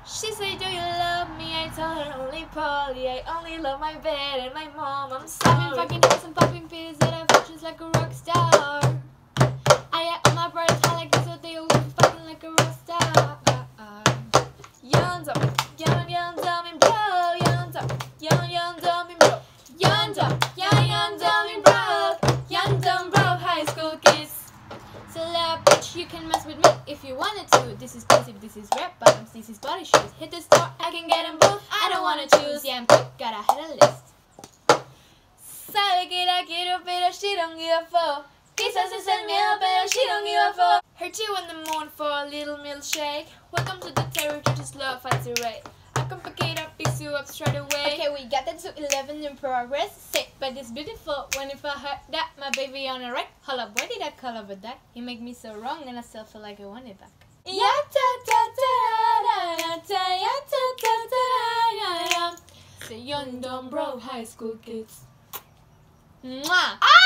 She said, do you love me? I told her only Polly. I only love my bed and my mom. I'm sorry. I've been fucking hoes and popping pills and I'm functions like a rock star. I had all my brothers high like this, so they always be fucking like a rock star. Young dumb, young dumb bro. Young dumb bro. Young dumb bro. Young dumb bro. High school kids. So loud bitch, you can mess with me if you wanted to. This is passive, this is red bottoms, this is body shoes. Hit the store, I can get them both. I don't wanna choose. Yeah, I'm quick, gotta have a list. Sabe que la quiero, pero she don't give a fuck. Quizás es el miedo, pero she don't give a fuck. Heard you in the moon for a little milkshake. Welcome to the territory, just love fights the rate. I complicate up, piece you up straight away. Okay, we got that to 11 in progress. Sick, but it's beautiful. When if I heard that, my baby on a wreck. Hold up, where did I call over that? He make me so wrong, and I still feel like I want it back. Ya ta ta ta ya ta ya ta ta ta ya. Say young dumb bro, high school kids. Mwah.